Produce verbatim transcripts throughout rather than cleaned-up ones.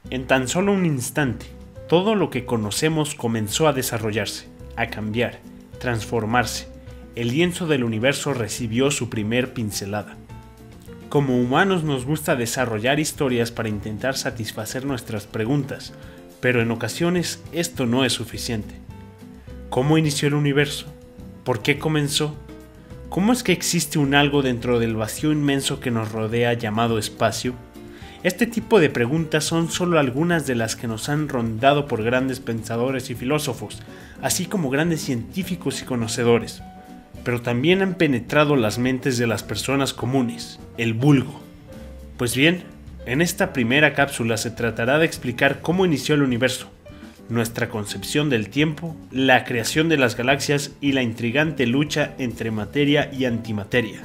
En tan solo un instante, todo lo que conocemos comenzó a desarrollarse, a cambiar, transformarse. El lienzo del universo recibió su primer pincelada. Como humanos nos gusta desarrollar historias para intentar satisfacer nuestras preguntas, pero en ocasiones esto no es suficiente. ¿Cómo inició el universo? ¿Por qué comenzó? ¿Cómo es que existe un algo dentro del vacío inmenso que nos rodea llamado espacio? Este tipo de preguntas son solo algunas de las que nos han rondado por grandes pensadores y filósofos, así como grandes científicos y conocedores, pero también han penetrado las mentes de las personas comunes, el vulgo. Pues bien, en esta primera cápsula se tratará de explicar cómo inició el universo, nuestra concepción del tiempo, la creación de las galaxias y la intrigante lucha entre materia y antimateria.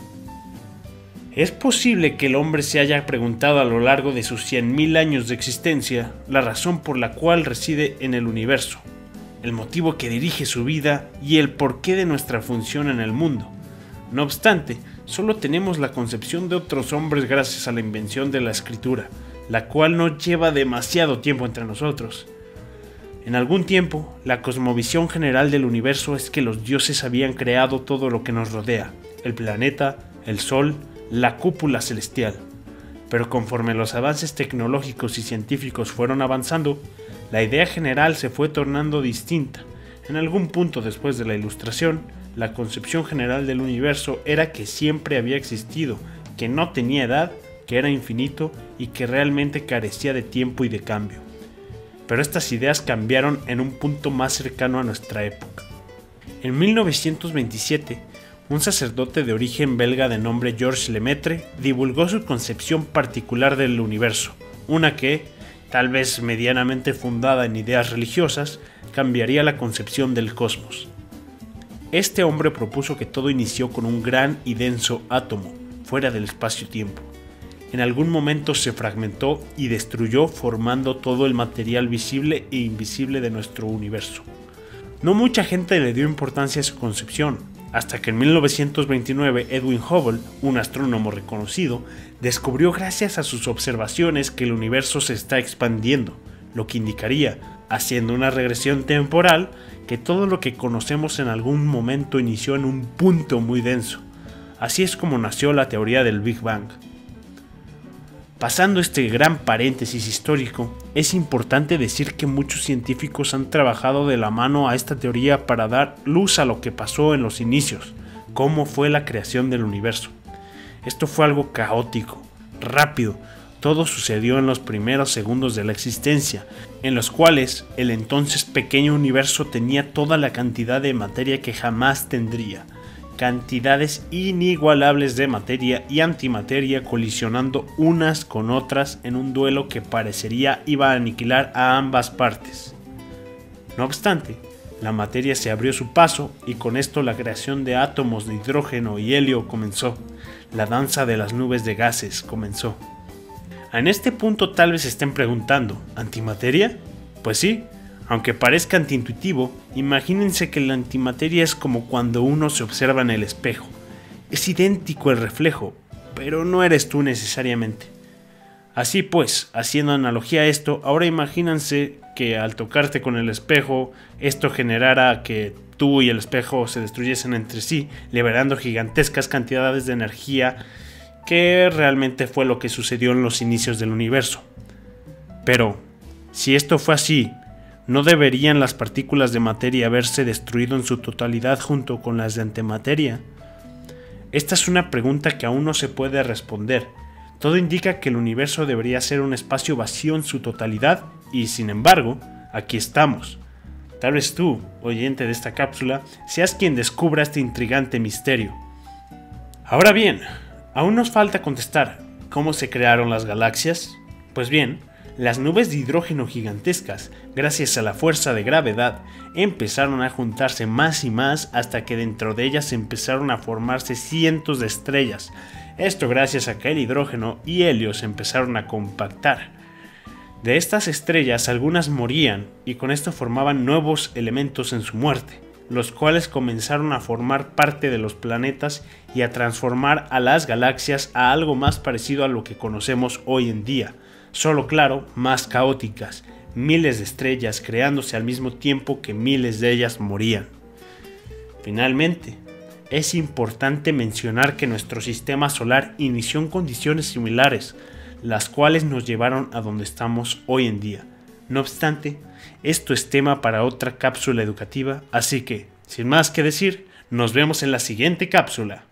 Es posible que el hombre se haya preguntado a lo largo de sus cien mil años de existencia la razón por la cual reside en el universo, el motivo que dirige su vida y el porqué de nuestra función en el mundo. No obstante, solo tenemos la concepción de otros hombres gracias a la invención de la escritura, la cual no lleva demasiado tiempo entre nosotros. En algún tiempo, la cosmovisión general del universo es que los dioses habían creado todo lo que nos rodea, el planeta, el sol, la cúpula celestial. Pero conforme los avances tecnológicos y científicos fueron avanzando, la idea general se fue tornando distinta. En algún punto después de la Ilustración, la concepción general del universo era que siempre había existido, que no tenía edad, que era infinito y que realmente carecía de tiempo y de cambio. Pero estas ideas cambiaron en un punto más cercano a nuestra época. En mil novecientos veintisiete, un sacerdote de origen belga de nombre Georges Lemaitre divulgó su concepción particular del universo, una que, tal vez medianamente fundada en ideas religiosas, cambiaría la concepción del cosmos. Este hombre propuso que todo inició con un gran y denso átomo, fuera del espacio-tiempo. En algún momento se fragmentó y destruyó formando todo el material visible e invisible de nuestro universo. No mucha gente le dio importancia a su concepción, hasta que en mil novecientos veintinueve Edwin Hubble, un astrónomo reconocido, descubrió gracias a sus observaciones que el universo se está expandiendo, lo que indicaría, haciendo una regresión temporal, que todo lo que conocemos en algún momento inició en un punto muy denso. Así es como nació la teoría del Big Bang. Pasando este gran paréntesis histórico, es importante decir que muchos científicos han trabajado de la mano a esta teoría para dar luz a lo que pasó en los inicios, cómo fue la creación del universo. Esto fue algo caótico, rápido, todo sucedió en los primeros segundos de la existencia, en los cuales el entonces pequeño universo tenía toda la cantidad de materia que jamás tendría. Cantidades inigualables de materia y antimateria colisionando unas con otras en un duelo que parecería iba a aniquilar a ambas partes. No obstante, la materia se abrió su paso y con esto la creación de átomos de hidrógeno y helio comenzó. La danza de las nubes de gases comenzó. En este punto tal vez se estén preguntando, ¿antimateria? Pues sí. Aunque parezca antiintuitivo, imagínense que la antimateria es como cuando uno se observa en el espejo. Es idéntico el reflejo, pero no eres tú necesariamente. Así pues, haciendo analogía a esto, ahora imagínense que al tocarte con el espejo, esto generara que tú y el espejo se destruyesen entre sí, liberando gigantescas cantidades de energía, que realmente fue lo que sucedió en los inicios del universo. Pero, si esto fue así, ¿no deberían las partículas de materia haberse destruido en su totalidad junto con las de antimateria? Esta es una pregunta que aún no se puede responder. Todo indica que el universo debería ser un espacio vacío en su totalidad y, sin embargo, aquí estamos. Tal vez tú, oyente de esta cápsula, seas quien descubra este intrigante misterio. Ahora bien, aún nos falta contestar, ¿cómo se crearon las galaxias? Pues bien, las nubes de hidrógeno gigantescas, gracias a la fuerza de gravedad, empezaron a juntarse más y más hasta que dentro de ellas empezaron a formarse cientos de estrellas. Esto gracias a que el hidrógeno y helio se empezaron a compactar. De estas estrellas algunas morían y con esto formaban nuevos elementos en su muerte, los cuales comenzaron a formar parte de los planetas y a transformar a las galaxias a algo más parecido a lo que conocemos hoy en día. solo claro, más caóticas, miles de estrellas creándose al mismo tiempo que miles de ellas morían. Finalmente, es importante mencionar que nuestro sistema solar inició en condiciones similares, las cuales nos llevaron a donde estamos hoy en día. No obstante, esto es tema para otra cápsula educativa, así que, sin más que decir, nos vemos en la siguiente cápsula.